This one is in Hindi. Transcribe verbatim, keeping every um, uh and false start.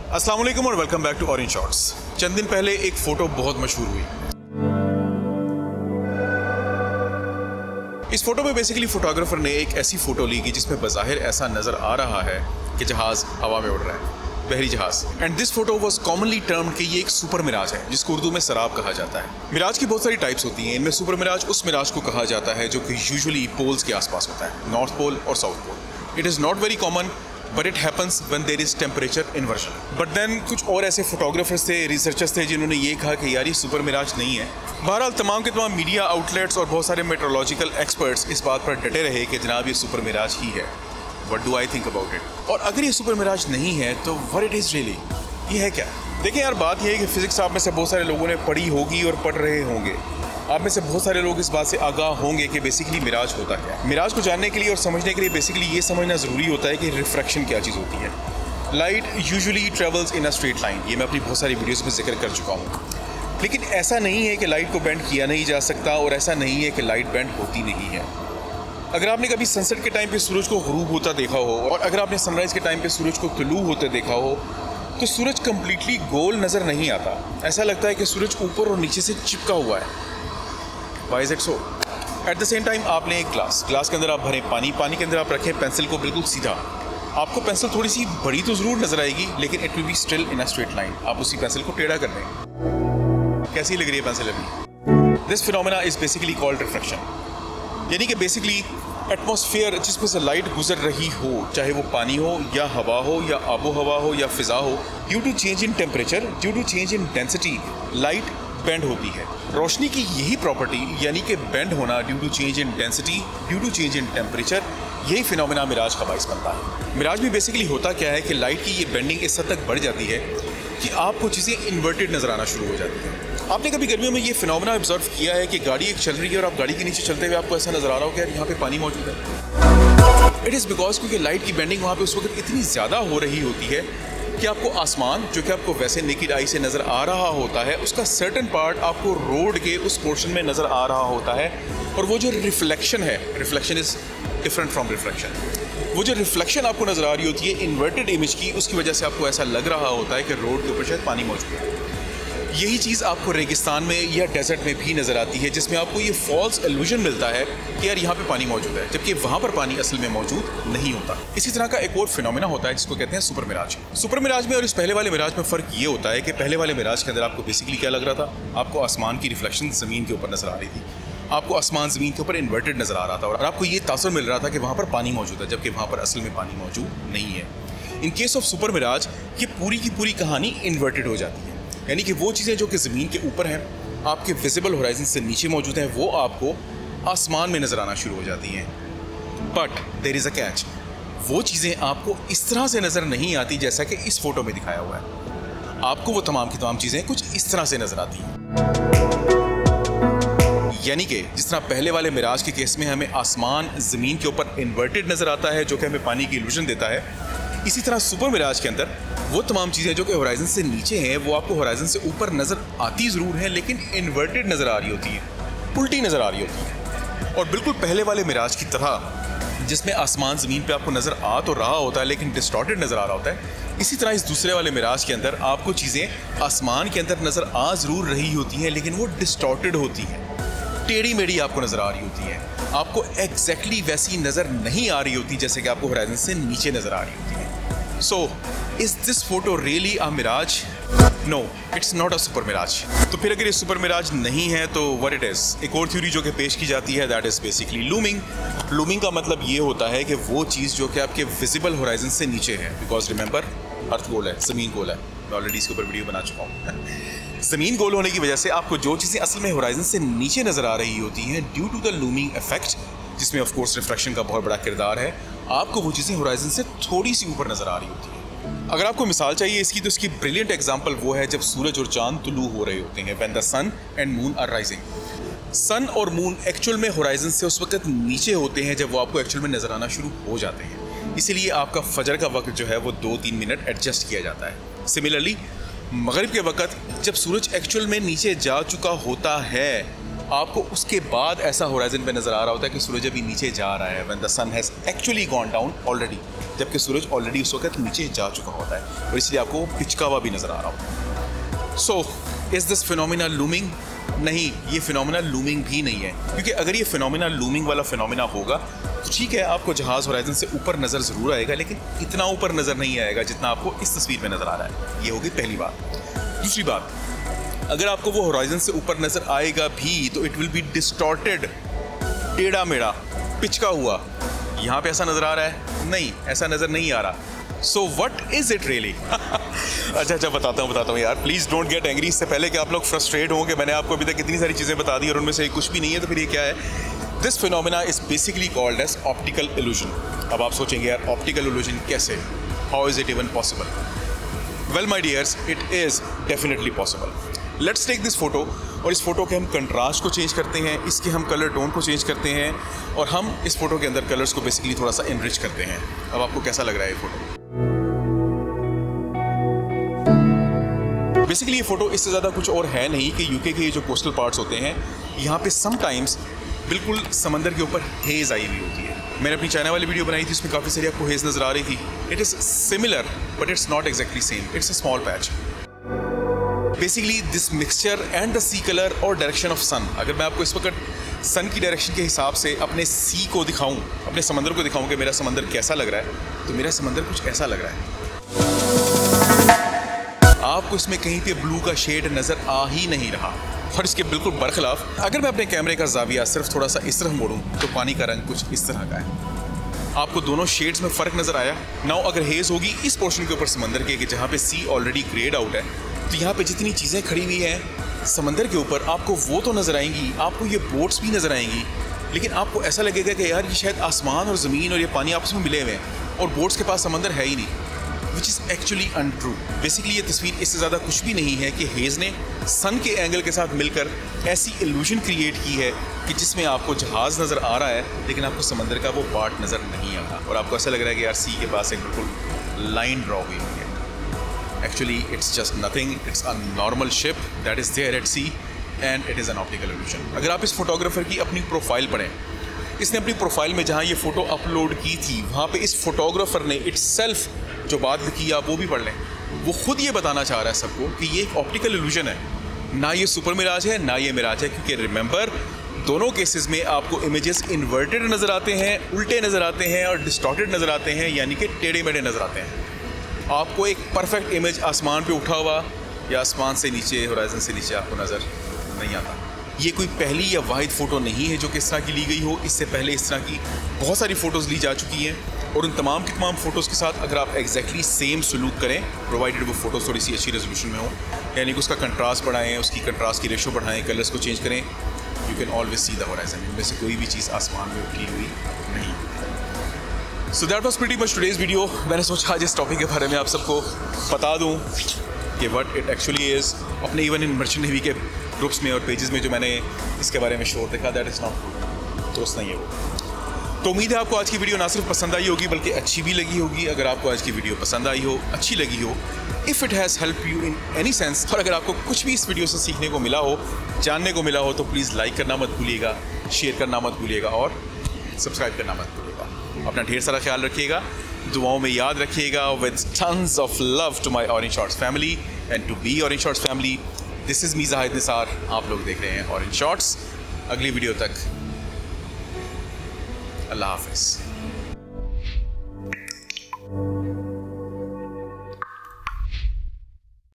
अस्सलाम वालेकुम और welcome back to orange shots. चंद दिन पहले एक फ़ोटो बहुत मशहूर हुई। इस फोटो में बेसिकली फोटोग्राफर ने एक ऐसी फ़ोटो ली कि जिसमें बज़ाहिर ऐसा नज़र आ रहा है कि जहाज़ हवा में उड़ रहा है, बहरी जहाज़। And this photo was commonly termed कि ये एक सुपर मिराज है, जिसको उर्दू में सराब कहा जाता है। मिराज की बहुत सारी टाइप्स होती हैं। इनमें सुपर मिराज उस मिराज को कहा जाता है जो कि यूजुअली पोल्स के आसपास होता है, नॉर्थ पोल और south pole. It is not very common but it happens when there is temperature inversion. But then कुछ और ऐसे फोटोग्राफर्स थे, रिसर्चर्स थे, जिन्होंने ये कहा कि यार ये सुपर मिराज नहीं है। बहरहाल तमाम के तमाम मीडिया आउटलेट्स और बहुत सारे मेट्रोलॉजिकल एक्सपर्ट्स इस बात पर डटे रहे कि जनाब ये सुपर मिराज ही है। What do I think about it? और अगर ये सुपर मिराज नहीं है तो व्हाट इट इज़ रियली, ये है क्या? देखें यार, बात यह है कि फिजिक्स आप में से बहुत सारे लोगों ने पढ़ी होगी और पढ़ रहे होंगे। आप में से बहुत सारे लोग इस बात से आगाह होंगे कि बेसिकली मिराज होता क्या है। मिराज को जानने के लिए और समझने के लिए बेसिकली ये समझना ज़रूरी होता है कि रिफ्रैक्शन क्या चीज़ होती है। Light usually travels in a straight line, ये मैं अपनी बहुत सारी वीडियोस में जिक्र कर चुका हूँ। लेकिन ऐसा नहीं है कि लाइट को बेंड किया नहीं जा सकता और ऐसा नहीं है कि लाइट बेंड होती नहीं है। अगर आपने कभी सनसेट के टाइम पे सूरज को गुरूब होता देखा हो और अगर आपने सनराइज़ के टाइम पे सूरज को तुलू होते देखा हो तो सूरज कम्प्लीटली गोल नज़र नहीं आता। ऐसा लगता है कि सूरज ऊपर और नीचे से चिपका हुआ है। Why is it so? At the same time आपने एक ग्लास ग्लास के अंदर आप भरें पानी पानी के अंदर आप रखें पेंसिल को बिल्कुल सीधा। आपको पेंसिल थोड़ी सी बड़ी तो ज़रूर नज़र आएगी लेकिन it will be still in a straight line. आप उसी पेंसिल को टेढ़ा कर दें। कैसी लग रही है पेंसिल अभी? This phenomena is basically called refraction. यानी कि बेसिकली एटमॉस्फेयर जिसमें से लाइट गुजर रही हो, चाहे वो पानी हो या हवा हो या आबो हवा हो या फिज़ा हो, due to change in temperature, due to change in density, light bend होती है। रोशनी की यही प्रॉपर्टी यानी कि बेंड होना due to change in density, due to change in temperature, यही फिनोमेना मिराज का बाइस बनता है। मिराज में बेसिकली होता क्या है कि लाइट की ये बेंडिंग इस हद तक बढ़ जाती है कि आपको चीज़ें इन्वर्टेड नज़र आना शुरू हो जाती हैं। आपने कभी गर्मियों में ये फिनोमेना ऑब्जर्व किया है कि गाड़ी एक चल रही है और आप गाड़ी के नीचे चलते हुए आपको ऐसा नज़र आ रहा हो कि यार यहाँ पे पानी मौजूद है? इट इज़ बिकॉज क्योंकि लाइट की बेंडिंग वहाँ पे उस वक्त इतनी ज़्यादा हो रही होती है कि आपको आसमान जो कि आपको वैसे नेकेड आई से नज़र आ रहा होता है, उसका सर्टेन पार्ट आपको रोड के उस पोर्शन में नज़र आ रहा होता है। और वो जो रिफ्लेक्शन है, reflection is different from reflection, वो जो रिफ्लेक्शन आपको नज़र आ रही होती है इन्वर्टेड इमेज की, उसकी वजह से आपको ऐसा लग रहा होता है कि रोड के ऊपर शायद पानी मौजूद है। यही चीज़ आपको रेगिस्तान में या डेजर्ट में भी नज़र आती है, जिसमें आपको ये फॉल्स इल्यूजन मिलता है कि यार यहाँ पे पानी मौजूद है, जबकि वहाँ पर पानी असल में मौजूद नहीं होता। इसी तरह का एक और फिनोमेना होता है जिसको कहते हैं सुपर मिराज। सुपर मिराज में और इस पहले वाले मिराज में फ़र्क ये होता है कि पहले वाले मिराज के अंदर आपको बेसिकली क्या लग रहा था, आपको आसमान की रिफ्लेक्शन ज़मीन के ऊपर नज़र आ रही थी, आपको आसमान ज़मीन के ऊपर इन्वर्टेड नज़र आ रहा था और आपको ये तासुर मिल रहा था कि वहाँ पर पानी मौजूद है, जबकि वहाँ पर असल में पानी मौजूद नहीं है। In case of super mirage ये पूरी की पूरी कहानी इन्वर्टेड हो जाती है, यानी कि वो चीज़ें जो कि ज़मीन के ऊपर हैं, आपके विजिबल होराइजन से नीचे मौजूद हैं, वो आपको आसमान में नज़र आना शुरू हो जाती हैं। But there is a catch, वो चीज़ें आपको इस तरह से नज़र नहीं आती जैसा कि इस फोटो में दिखाया हुआ है। आपको वो तमाम की तमाम चीज़ें कुछ इस तरह से नज़र आती हैं। यानी कि जिस तरह पहले वाले मिराज के केस में हमें आसमान ज़मीन के ऊपर इन्वर्टेड नज़र आता है जो कि हमें पानी की इल्यूजन देता है, इसी तरह सुपर मिराज के अंदर वो तमाम चीज़ें जो कि होराइजन से नीचे हैं वो आपको होराइजन से ऊपर नज़र आती ज़रूर हैं लेकिन इन्वर्टेड नज़र आ रही होती हैं, उल्टी नज़र आ रही होती हैं। और बिल्कुल पहले वाले मिराज की तरह जिसमें आसमान ज़मीन पे आपको नज़र आ तो रहा होता है लेकिन डिस्टॉर्टेड नज़र आ रहा होता है, इसी तरह इस दूसरे वाले मिराज के अंदर आपको चीज़ें आसमान के अंदर नज़र आ ज़रूर रही होती हैं लेकिन वो डिस्टॉर्टेड होती हैं, टेढ़ी मेढ़ी आपको नज़र आ रही होती हैं। आपको एग्जैक्टली वैसी नज़र नहीं आ रही होती जैसे कि आपको होराइजन से नीचे नज़र आ रही होती है। So, is this photo really a mirage? No, it's not a super mirage. तो फिर अगर ये सुपर मिराज नहीं है तो what it is? एक और थ्योरी जो कि पेश की जाती है that is basically looming. Looming का मतलब ये होता है कि वो चीज़ जो कि आपके विजिबल होराइजन से नीचे है, because remember अर्थ गोल है, ज़मीन गोल है। मैं ऑलरेडी इसके ऊपर वीडियो बना चुका हूँ। ज़मीन गोल होने की वजह से आपको जो चीज़ें असल में होराइजन से नीचे नज़र आ रही होती हैं due to the looming effect, जिसमें ऑफ कोर्स रिफ्रैक्शन का बहुत बड़ा किरदार है, आपको वो चीज़ें होराइजन से थोड़ी सी ऊपर नज़र आ रही होती हैं। अगर आपको मिसाल चाहिए इसकी तो इसकी ब्रिलियंट एग्जांपल वो है जब सूरज और चांद तुलू हो रहे होते हैं, when the sun and moon are rising. Sun और मून एक्चुअल में होराइजन से उस वक्त नीचे होते हैं जब वो आपको एक्चुअल में नज़र आना शुरू हो जाते हैं, इसीलिए आपका फजर का वक्त जो है वो दो तीन मिनट एडजस्ट किया जाता है। सिमिलरली मगरिब के वक्त जब सूरज एक्चुअल में नीचे जा चुका होता है आपको उसके बाद ऐसा होराइजन पे नज़र आ रहा होता है कि सूरज अभी नीचे जा रहा है, when the sun has actually gone down already, जबकि सूरज ऑलरेडी उस वक्त नीचे जा चुका होता है और इसलिए आपको पिचका हुआ भी नज़र आ रहा होता है। So is this phenomena looming? नहीं, ये फिनोमिना लूमिंग भी नहीं है, क्योंकि अगर ये फिनोमिना लूमिंग वाला फिनोमिना होगा तो ठीक है, आपको जहाज़ होराइजन से ऊपर नज़र ज़रूर आएगा, लेकिन इतना ऊपर नज़र नहीं आएगा जितना आपको इस तस्वीर में नज़र आ रहा है। ये होगी पहली बात। दूसरी बात, अगर आपको वो होराइजन से ऊपर नज़र आएगा भी तो इट विल बी डिस्टॉर्टेड, टेढ़ा मेढ़ा, पिचका हुआ। यहाँ पे ऐसा नज़र आ रहा है? नहीं, ऐसा नज़र नहीं आ रहा। So what is it really? अच्छा अच्छा बताता हूँ बताता हूँ यार, प्लीज़ डोंट गेट एंग्री। इससे पहले कि आप लोग फ्रस्ट्रेट हों कि मैंने आपको अभी तक इतनी सारी चीज़ें बता दी और उनमें से कुछ भी नहीं है, तो फिर ये क्या है? This phenomena is basically called as optical illusion. अब आप सोचेंगे यार ऑप्टिकल इल्यूजन कैसे? How is it even possible? Well my dears, it is definitely possible. Let's take this photo और इस फोटो के हम कंट्रास्ट को चेंज करते हैं, इसके हम कलर टोन को चेंज करते हैं और हम इस फोटो के अंदर कलर्स को बेसिकली थोड़ा सा इनरिच करते हैं। अब आपको कैसा लग रहा है ये फोटो? बेसिकली ये फोटो इससे ज़्यादा कुछ और है नहीं कि यूके के ये जो कोस्टल पार्ट्स होते हैं, यहाँ पे समटाइम्स बिल्कुल समंदर के ऊपर हेज़ आई हुई होती है। मैंने अपनी चाइना वाली वीडियो बनाई थी, उसमें काफ़ी सारी आपको हेज़ नज़र आ रही थी। It is similar but it's not exactly same, it's a small patch. Basically this mixture and the sea colour और डायरेक्शन ऑफ सन, अगर मैं आपको इस वक्त सन की डायरेक्शन के हिसाब से अपने सी को दिखाऊं, अपने समंदर को दिखाऊं कि मेरा समंदर कैसा लग रहा है, तो मेरा समंदर कुछ ऐसा लग रहा है। आपको इसमें कहीं पे ब्लू का शेड नज़र आ ही नहीं रहा। और इसके बिल्कुल बरखिलाफ अगर मैं अपने कैमरे का जाविया सिर्फ थोड़ा सा इस तरह मोड़ूं तो पानी का रंग कुछ इस तरह का है। आपको दोनों शेड्स में फ़र्क नज़र आया? नाउ अगर हेज़ होगी इस पोर्शन के ऊपर समंदर के, कि जहाँ पे सी ऑलरेडी ग्रेड आउट है, तो यहाँ पे जितनी चीज़ें खड़ी हुई हैं समंदर के ऊपर, आपको वो तो नज़र आएंगी, आपको ये बोट्स भी नज़र आएंगी, लेकिन आपको ऐसा लगेगा कि यार ये शायद आसमान और ज़मीन और ये पानी आपस में मिले हुए हैं और बोट्स के पास समंदर है ही नहीं, which is actually untrue. Basically ये तस्वीर इससे ज़्यादा कुछ भी नहीं है कि हेज़ ने सन के एंगल के साथ मिलकर ऐसी इल्यूजन क्रिएट की है कि जिसमें आपको जहाज़ नज़र आ रहा है लेकिन आपको समंदर का वो पार्ट नज़र नहीं आ रहा और आपको ऐसा लग रहा है कि यार सी के पास एक बिल्कुल लाइन ड्रॉ हुई है। Actually, it's just nothing. It's a normal ship that is there at sea, and it is an optical illusion. अगर आप इस फोटोग्राफर की अपनी प्रोफाइल पढ़ें, इसने अपनी प्रोफाइल में जहाँ ये फ़ोटो अपलोड की थी वहाँ पे इस फोटोग्राफर ने इटसेल्फ जो बात लिखी आप वो भी पढ़ लें। वो खुद ये बताना चाह रहा है सबको कि ये एक ऑप्टिकल इल्यूजन है, ना ये सुपर मिराज है ना ये मिराज है, क्योंकि रिमेंबर दोनों केसेस में आपको इमेजेस इन्वर्टेड नज़र आते हैं, उल्टे नज़र आते हैं और डिस्टॉर्टेड नज़र आते हैं, यानी कि टेढ़े मेढ़े नज़र आते हैं। आपको एक परफेक्ट इमेज आसमान पे उठा हुआ या आसमान से नीचे, होराइजन से नीचे आपको नज़र नहीं आता। ये कोई पहली या वाहिद फ़ोटो नहीं है जो कि इस तरह की ली गई हो। इससे पहले इस तरह की बहुत सारी फ़ोटोज़ ली जा चुकी हैं और उन तमाम की तमाम फ़ोटोज़ के साथ अगर आप एग्जैक्टली सेम सलूक करें, प्रोवाइडेड वो फ़ोटो थोड़ी सी अच्छी रेजोल्यूशन में हो, यानी कि उसका कंट्रास्ट बढ़ाएं, उसकी कंट्रास्ट की रेशो बढ़ाएं, कलर्स को चेंज करें, you can always see the horizon. इनमें से कोई भी चीज़ आसमान में उठी हुई नहीं। So that was pretty much today's video. मैंने सोचा आज इस टॉपिक के बारे में आप सबको बता दूँ कि व्हाट इट एक्चुअली इज़। अपने इवन इन मर्चेंट नेवी के ग्रुप्स में और पेजेस में जो मैंने इसके बारे में शोर देखा, दैट इज़ नॉट ट्रू, दोस्त नहीं है वो। तो उम्मीद है आपको आज की वीडियो ना सिर्फ पसंद आई होगी बल्कि अच्छी भी लगी होगी। अगर आपको आज की वीडियो पसंद आई हो, अच्छी लगी हो, if it has help you in any sense, और अगर आपको कुछ भी इस वीडियो से सीखने को मिला हो, जानने को मिला हो, तो प्लीज़ लाइक करना मत भूलिएगा, शेयर करना मत भूलिएगा और सब्सक्राइब करना मत भूलिएगा। अपना ढेर सारा ख्याल रखिएगा, दुआओं में याद रखिएगा। With tons of love to my orange shorts family and to be orange shorts family, this is me Zahid Nisar. आप लोग देख रहे हैं ऑरेंज शॉर्ट्स। अगली वीडियो तक अल्लाह हाफ़िज़।